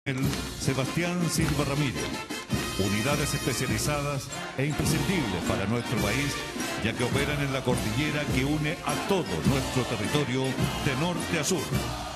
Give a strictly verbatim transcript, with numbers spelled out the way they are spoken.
Sebastián Silva Ramírez. Unidades especializadas e imprescindibles para nuestro país, ya que operan en la cordillera que une a todo nuestro territorio de norte a sur.